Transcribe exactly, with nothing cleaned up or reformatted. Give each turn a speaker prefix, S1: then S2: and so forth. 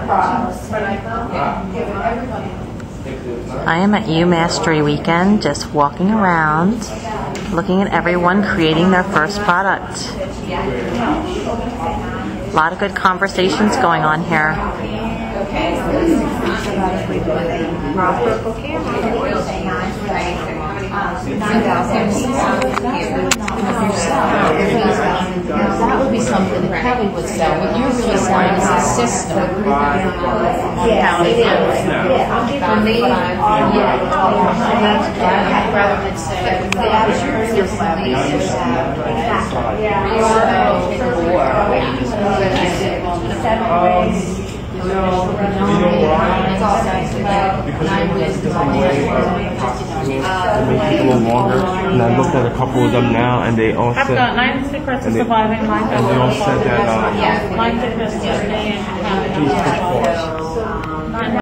S1: I am at U Mastery Weekend, just walking around, looking at everyone creating their first product. A lot of good conversations going on here.
S2: That would be something that Kellie would sell. What you're really selling is a system.
S3: Yeah, it is. Yeah, I'll give you me. Yeah, rather than say, yeah, sure, it's just like me.
S4: A little longer, and I looked at a couple of them now, and they all
S5: I've
S4: said.
S5: got nine secrets of surviving life.
S4: And they all said that. Um,
S5: Life yesterday and